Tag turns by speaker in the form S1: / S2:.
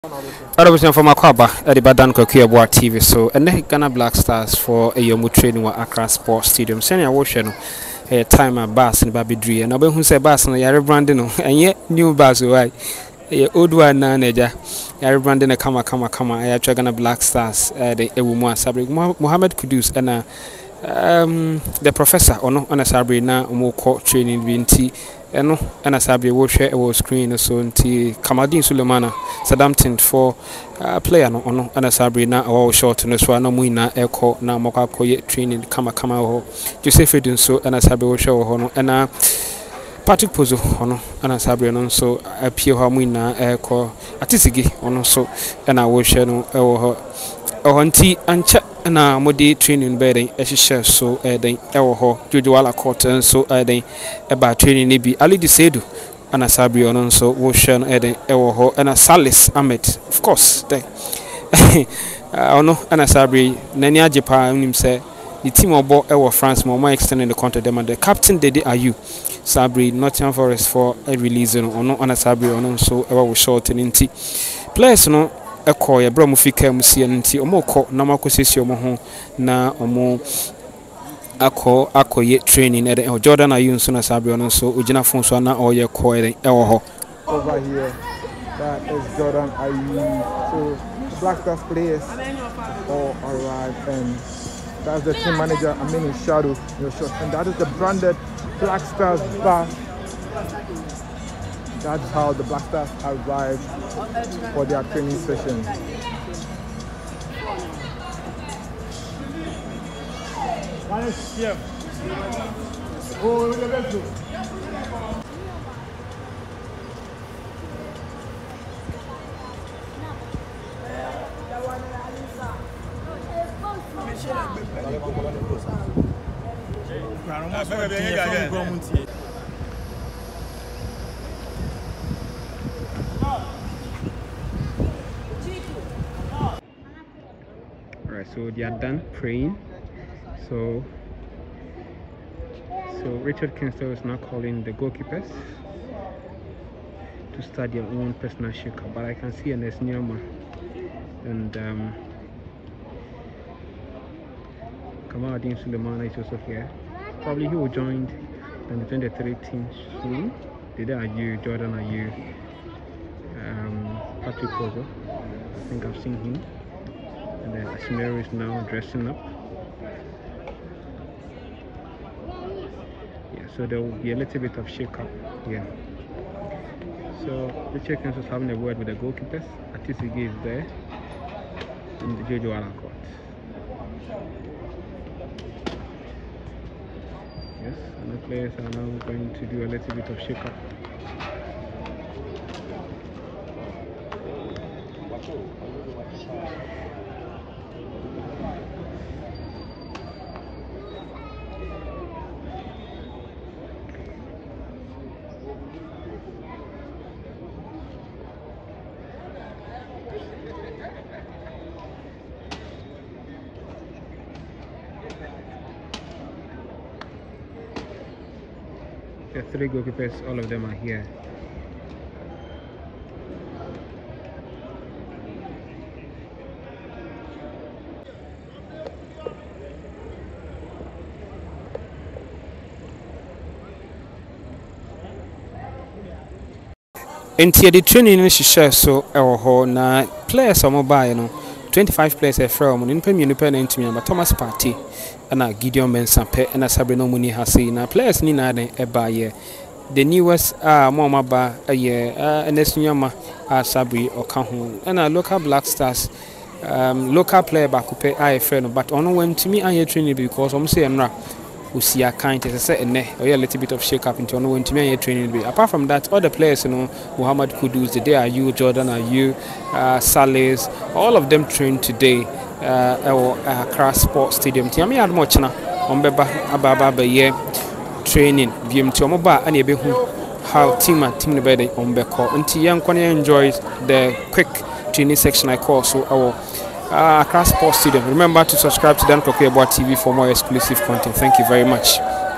S1: Arabisian from Akwaba at the Badan Kokia TV. So, and then Ghana Black Stars for a young training at Accra Sports Stadium. Senior Ocean, a time at Bass and Baby Dree. And I who say Bass and Yari Brandon, and yet new Bass, why a old one, Naja, Yari Brandon, a Kama. I try Ghana Black Stars, the Ewuma Sabri, Mohammed Kudus, and the professor, or no, on a Sabri now, more court training, BNT. Eno ana sabi wo hwe wo screen so nti Kamadin Sulemana Sadamtin for player no ono ana sabi na wo short no so na muina eko na mokwa koye training kama ho Joseph Edun so ana sabi wo hwe ho no ana Patrick Pozo ono ana sabi no so apie ho muina eko atisigi ono so ana wo hwe no ewo ho nti ancha na modi training bedding ehihye so den ewo ho Jojo Wala court so den eba training ni bi Ali Disedu ana sabri ono so wo hwe no den ewo ho ana Salis Ahmed of course den ono ana sabri nani ajepa nim se the team obo ewo France mo extending the contract them the captain Dede Ayu Sabri Nottingham Forest for a release ono ana sabri ono so ewo short nti players no eko ye bra mu fika mu sie nti omoko na makosisi omo ho na omo akọ ye training e Jordan Ayu nso na sabi ono so ogina fon so na oye ko e ewo ho
S2: over here. That is Jordan Ayu. So Black Stars players all arrived, and that's the team manager Aminu Shadow, and that is the branded Black Stars bar. That's how the Black Stars arrived for their training session.
S1: Alright, so they are done praying. So Richard Kingston is now calling the goalkeepers to start their own personal shake-up, but I can see an Esnyama and Kamadin Sulemana is also here. Probably he will join the 23 team soon. Dede Ayu, Jordan Ayu, Patrick Pozo. I think I've seen him. And then Asmero is now dressing up. Yeah, so there will be a little bit of shake-up here. So the Chickens was having a word with the goalkeepers. Atisigi is there in the Jojo Wala court. Yes, and the players are now going to do a little bit of shake-up. The three goalkeepers, all of them are here. Into the training in Shisha, so our na players are mobile, you know. 25 players are from independent team, but Thomas Party and Gideon Bensampe and Sabrina Muni Hasi. Now players need a year. The newest Mama Ba a year, and this Nyama Sabri or Kahun, and a local Black Stars, local player back who pay I friend, but on when to me I training because I'm saying who see a kind as I said, and a little bit of shake up into on when to me training. Apart from that, other players, you know, Muhammad Kudus, Dede Ayu, Jordan Ayu, Salis, all of them trained today at Accra Sports Stadium. Tiami had much na on Beba Ababa year training. BM to Moba and Yebehu how team the bed on Beko. Until young Konya enjoys the quick training section I call so our Accra Sports Stadium. Remember to subscribe to Dan Kokia TV for more exclusive content. Thank you very much.